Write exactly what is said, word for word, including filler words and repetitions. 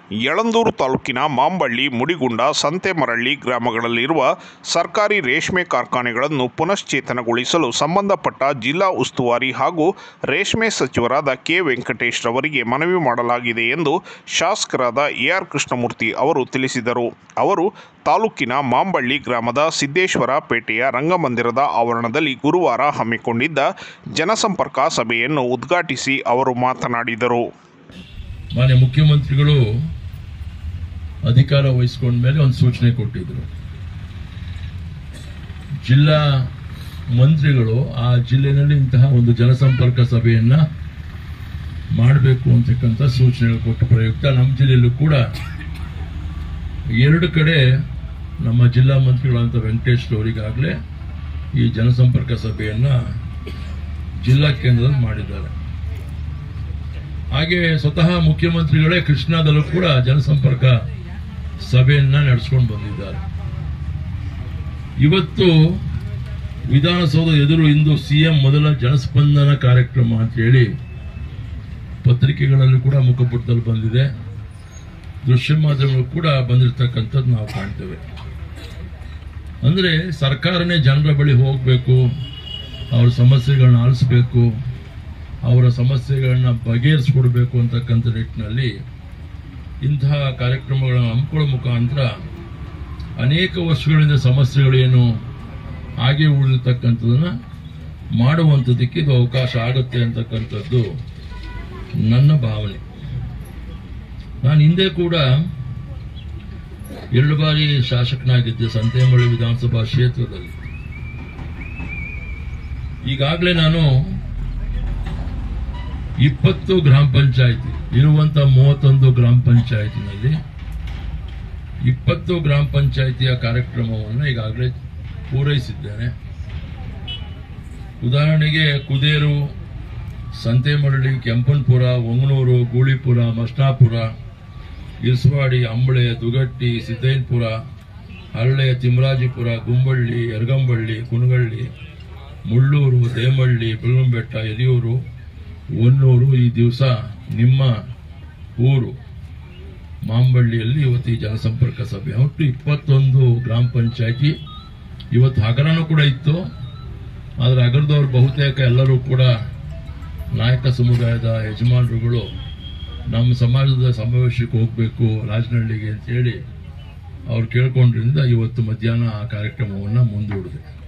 ಯಳಂದೂರು ತಾಲೂಕಿನ ಮಾಂಬಳ್ಳಿ, ಮುಡಿಗುಂಡ, ಸಂತೆಮರಳ್ಳಿ ಗ್ರಾಮಗಳಲ್ಲಿರುವ ಸರ್ಕಾರಿ ರೇಷ್ಮೆ ಕಾರ್ಖಾನೆಗಳನ್ನು ಪುನಶ್ಚೇತನಗೊಳಿಸಲು ಸಂಬಂಧಪಟ್ಟ ಜಿಲ್ಲಾ ಉಸ್ತುವಾರಿ ಹಾಗೂ ರೇಷ್ಮೆ ಸಚಿವರಾದ ಕೆ ವೆಂಕಟೇಶ್ ರವರಿಗೆ ಮನವಿ ಮಾಡಲಾಗಿದೆ ಎಂದು ಶಾಸಕರಾದ ಎ ಆರ್ ಕೃಷ್ಣಮೂರ್ತಿ ಅವರು ತಿಳಿಸಿದರು. ಅವರು ತಾಲೂಕಿನ ಮಾಂಬಳ್ಳಿ ಗ್ರಾಮದ ಸಿದ್ದೇಶ್ವರ ಪೇಟೆಯ ರಂಗಮಂದಿರದ ಆವರಣದಲ್ಲಿ ಗುರುವಾರ ಹಮ್ಮಿಕೊಂಡಿದ್ದ ಜನಸಂಪರ್ಕ ಸಭೆಯನ್ನು ಉದ್ಘಾಟಿಸಿ ಅವರು ಮಾತನಾಡಿದರು. ಮಾನ್ಯ ಮುಖ್ಯಮಂತ್ರಿಗಳು ಅಧಿಕಾರ ವಹಿಸಿಕೊಂಡ ಮೇಲೆ ಒಂದು ಸೂಚನೆ ಕೊಟ್ಟಿದ್ರು. ಜಿಲ್ಲಾ ಮಂತ್ರಿಗಳು ಆ ಜಿಲ್ಲೆಯಲ್ಲಿ ಇಂತಹ ಒಂದು ಜನಸಂಪರ್ಕ ಸಭೆಯನ್ನ ಮಾಡಬೇಕು ಅಂತಕ್ಕಂಥ ಸೂಚನೆಗಳು ಕೊಟ್ಟ ಪ್ರಯುಕ್ತ ನಮ್ಮ ಜಿಲ್ಲೆಯಲ್ಲೂ ಕೂಡ ಎರಡು ಕಡೆ ನಮ್ಮ ಜಿಲ್ಲಾ ಮಂತ್ರಿಗಳಂತ ವೆಂಕಟೇಶ್ ಅವರಿಗಾಗಲೇ ಈ ಜನಸಂಪರ್ಕ ಸಭೆಯನ್ನ ಜಿಲ್ಲಾ ಕೇಂದ್ರದಲ್ಲಿ ಮಾಡಿದ್ದಾರೆ. ಹಾಗೆ ಸ್ವತಃ ಮುಖ್ಯಮಂತ್ರಿಗಳೇ ಕೃಷ್ಣಾದಲ್ಲೂ ಕೂಡ ಜನಸಂಪರ್ಕ ಸಭೆಯನ್ನ ನಡೆಸಿಕೊಂಡು ಬಂದಿದ್ದಾರೆ. ಇವತ್ತು ವಿಧಾನಸೌಧ ಎದುರು ಇಂದು ಸಿಎಂ ಮೊದಲ ಜನಸ್ಪಂದನ ಕಾರ್ಯಕ್ರಮ ಅಂತ ಹೇಳಿ ಪತ್ರಿಕೆಗಳಲ್ಲಿ ಕೂಡ ಮುಖಪುಟದಲ್ಲಿ ಬಂದಿದೆ, ದೃಶ್ಯ ಮಾಧ್ಯಮಗಳು ಕೂಡ ಬಂದಿರತಕ್ಕಂಥದ್ದು ನಾವು ಕಾಣ್ತೇವೆ. ಅಂದ್ರೆ ಸರ್ಕಾರನೇ ಜನರ ಬಳಿ ಹೋಗಬೇಕು, ಅವ್ರ ಸಮಸ್ಯೆಗಳನ್ನ ಆಲಿಸಬೇಕು, ಅವರ ಸಮಸ್ಯೆಗಳನ್ನ ಬಗೆಹರಿಸಿಕೊಡ್ಬೇಕು ಅಂತಕ್ಕಂಥ ನಿಟ್ಟಿನಲ್ಲಿ ಇಂತಹ ಕಾರ್ಯಕ್ರಮಗಳನ್ನು ಹಮ್ಮಿಕೊಳ್ಳೋ ಮುಖಾಂತರ ಅನೇಕ ವರ್ಷಗಳಿಂದ ಸಮಸ್ಯೆಗಳೇನು ಹಾಗೆ ಉಳಿದಿರ್ತಕ್ಕಂಥದನ್ನ ಮಾಡುವಂಥದ್ದಕ್ಕೆ ಇದು ಅವಕಾಶ ಆಗುತ್ತೆ ಅಂತಕ್ಕಂಥದ್ದು ನನ್ನ ಭಾವನೆ. ನಾನು ಹಿಂದೆ ಕೂಡ ಎರಡು ಬಾರಿ ಶಾಸಕನಾಗಿದ್ದೆ ಸಂತೆಮರಳ್ಳಿ ವಿಧಾನಸಭಾ ಕ್ಷೇತ್ರದಲ್ಲಿ. ಈಗಾಗಲೇ ನಾನು ಇಪ್ಪತ್ತು ಗ್ರಾಮ ಪಂಚಾಯಿತಿ ಇರುವಂತ ಮೂವತ್ತೊಂದು ಗ್ರಾಮ ಪಂಚಾಯಿತಿನಲ್ಲಿ ಇಪ್ಪತ್ತು ಗ್ರಾಮ ಪಂಚಾಯಿತಿಯ ಕಾರ್ಯಕ್ರಮವನ್ನು ಈಗಾಗಲೇ ಪೂರೈಸಿದ್ದೇನೆ. ಉದಾಹರಣೆಗೆ ಕುದೇರು, ಸಂತೆಮರಳ್ಳಿ, ಕೆಂಪನಪುರ, ಒಂಗನೂರು, ಗೂಳಿಪುರ, ಮಸ್ನಾಪುರ, ಇರ್ಸವಾಡಿ, ಅಂಬಳೆ, ದುಗಟ್ಟಿ, ಸಿದ್ದೈನಪುರ, ಹಳ್ಳೆ, ತಿಮರಾಜಿಪುರ, ಗುಂಬಳ್ಳಿ, ಯರಗಂಬಳ್ಳಿ, ಕುನಗಳ್ಳಿ, ಮುಳ್ಳೂರು, ದೇಮಳ್ಳಿ, ಬೆಳ್ಳಂಬೆಟ್ಟ, ಯಲಿಯೂರು, ಹೊನ್ನೂರು, ಈ ದಿವಸ ನಿಮ್ಮ ಊರು ಮಾಂಬಳ್ಳಿಯಲ್ಲಿ ಇವತ್ತು ಈ ಜನಸಂಪರ್ಕ ಸಭೆ. ಒಟ್ಟು ಇಪ್ಪತ್ತೊಂದು ಗ್ರಾಮ ಪಂಚಾಯತಿ. ಇವತ್ತು ಹಗರನೂ ಕೂಡ ಇತ್ತು, ಆದರೆ ಹಗರದವರು ಬಹುತೇಕ ಎಲ್ಲರೂ ಕೂಡ ನಾಯಕ ಸಮುದಾಯದ ಯಜಮಾನರುಗಳು ನಮ್ಮ ಸಮಾಜದ ಸಮಾವೇಶಕ್ಕೆ ಹೋಗಬೇಕು ರಾಜನಹಳ್ಳಿಗೆ ಅಂತೇಳಿ ಅವ್ರು ಕೇಳ್ಕೊಂಡ್ರಿಂದ ಇವತ್ತು ಮಧ್ಯಾಹ್ನ ಆ ಕಾರ್ಯಕ್ರಮವನ್ನು ಮುಂದೂಡಿದೆ.